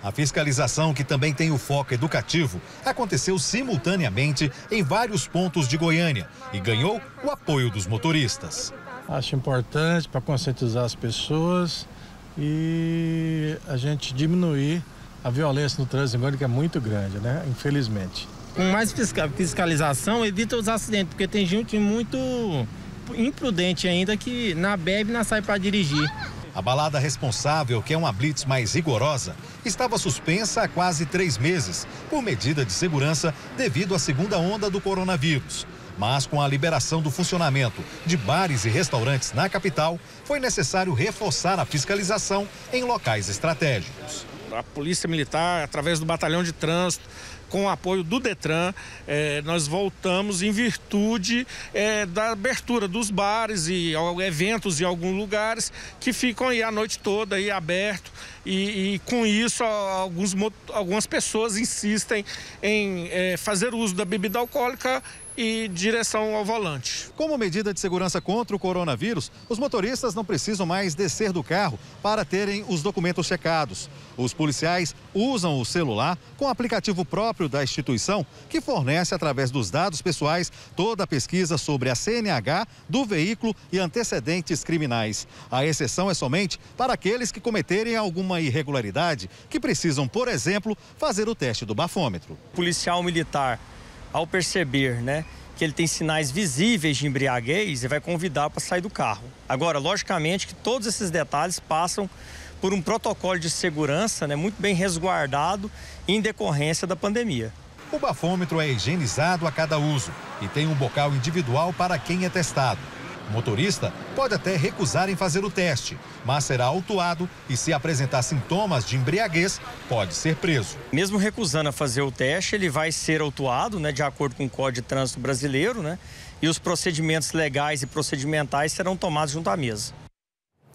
A fiscalização, que também tem o foco educativo, aconteceu simultaneamente em vários pontos de Goiânia e ganhou o apoio dos motoristas. Acho importante para conscientizar as pessoas e a gente diminuir a violência no trânsito em Goiânia, que é muito grande, né? Infelizmente. Com mais fiscalização, evita os acidentes, porque tem gente muito imprudente ainda que bebe e não sai para dirigir. A balada responsável, que é uma blitz mais rigorosa, estava suspensa há quase 3 meses, por medida de segurança devido à segunda onda do coronavírus. Mas com a liberação do funcionamento de bares e restaurantes na capital, foi necessário reforçar a fiscalização em locais estratégicos. A Polícia Militar, através do Batalhão de Trânsito, com o apoio do Detran, nós voltamos em virtude da abertura dos bares e eventos em alguns lugares que ficam aí a noite toda aí aberto e com isso algumas pessoas insistem em fazer uso da bebida alcoólica e direção ao volante. Como medida de segurança contra o coronavírus, os motoristas não precisam mais descer do carro para terem os documentos checados. Os policiais usam o celular com o aplicativo próprio da instituição, que fornece, através dos dados pessoais, toda a pesquisa sobre a CNH do veículo e antecedentes criminais. A exceção é somente para aqueles que cometerem alguma irregularidade, que precisam, por exemplo, fazer o teste do bafômetro. O policial militar, ao perceber, que ele tem sinais visíveis de embriaguez, ele vai convidar para sair do carro. Agora, logicamente que todos esses detalhes passam por um protocolo de segurança, muito bem resguardado em decorrência da pandemia. O bafômetro é higienizado a cada uso e tem um bocal individual para quem é testado. O motorista pode até recusar em fazer o teste, mas será autuado e, se apresentar sintomas de embriaguez, pode ser preso. Mesmo recusando a fazer o teste, ele vai ser autuado, de acordo com o Código de Trânsito Brasileiro, e os procedimentos legais e procedimentais serão tomados junto à mesa.